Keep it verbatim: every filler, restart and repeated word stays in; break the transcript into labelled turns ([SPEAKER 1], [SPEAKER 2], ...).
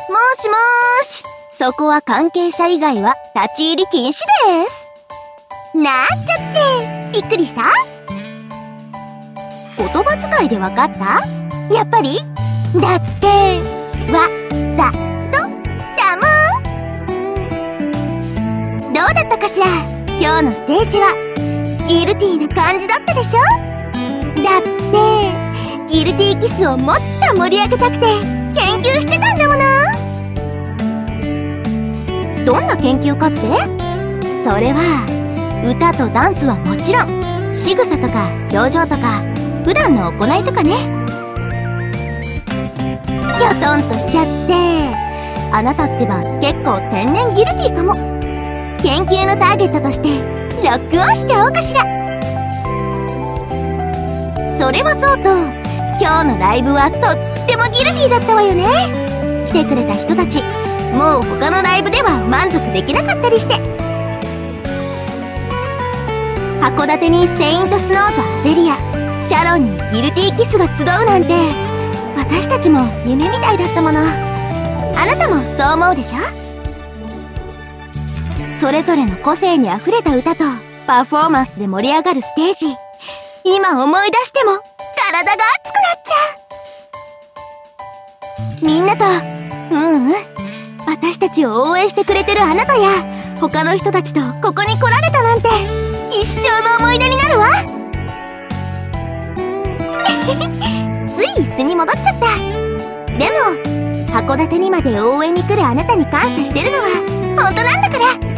[SPEAKER 1] もしもーし、そこは関係者以外は立ち入り禁止です。なんちゃって、びっくりした？言葉遣いでわかった？やっぱり？だって、わ、ざ、と、だもん。どうだったかしら？今日のステージは。ギルティーな感じだったでしょ？だって、ギルティーキスをもっと盛り上げたくて研究してたんだもの。どんな研究かって？それは歌とダンスはもちろん、仕草とか表情とか普段の行いとかね。キョトンとしちゃって、あなたってば結構天然ギルティーかも。研究のターゲットとしてロックオンしちゃおうかしら。それはそうと、今日のライブはとってもギルティーだったわよね。来てくれた人たち、もう他のライブでは満足できなかったりして。函館にセイントスノーとアゼリア、シャロンにギルティーキスが集うなんて、私たちも夢みたいだったもの。あなたもそう思うでしょ？それぞれの個性にあふれた歌とパフォーマンスで盛り上がるステージ、今思い出しても体が熱くなっちゃう。みんなと、うんうん、私たちを応援してくれてるあなたや他の人たちとここに来られたなんて一生の思い出になるわ。つい椅子に戻っちゃった。でも函館にまで応援に来るあなたに感謝してるのは本当なんだから。